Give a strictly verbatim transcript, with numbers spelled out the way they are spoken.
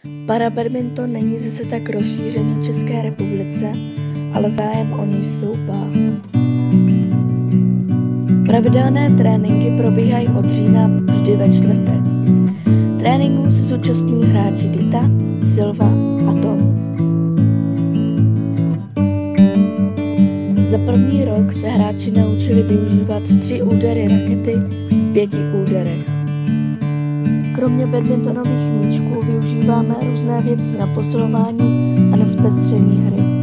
Parabadminton není zase tak rozšířený v České republice, ale zájem o něj stoupá. Pravidelné tréninky probíhají od října vždy ve čtvrtek. Tréninků se zúčastňují hráči Dita, Silva a Tom. Za první rok se hráči naučili využívat tři údery rakety v pěti úderech. Kromě badmintonových míčků využíváme různé věci na posilování a na zpestření hry.